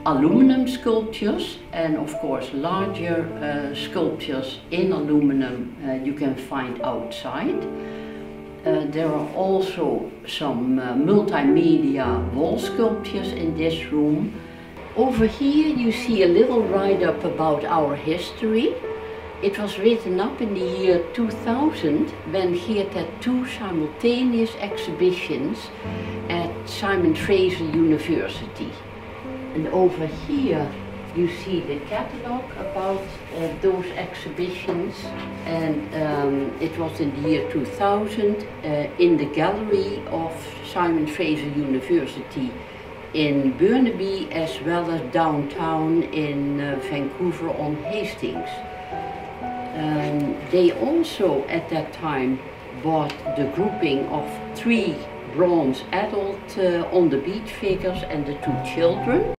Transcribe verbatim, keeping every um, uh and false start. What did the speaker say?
aluminum sculptures and of course larger uh, sculptures in aluminum uh, you can find outside. Uh, there are also some uh, multimedia wall sculptures in this room. Over here you see a little write-up about our history. It was written up in the year two thousand when Geert had two simultaneous exhibitions at Simon Fraser University. And over here you see the catalogue about uh, those exhibitions, and um, it was in the year two thousand uh, in the gallery of Simon Fraser University in Burnaby as well as downtown in uh, Vancouver on Hastings. Um, they also at that time bought the grouping of three bronze adult uh, on the beat figures and the two children.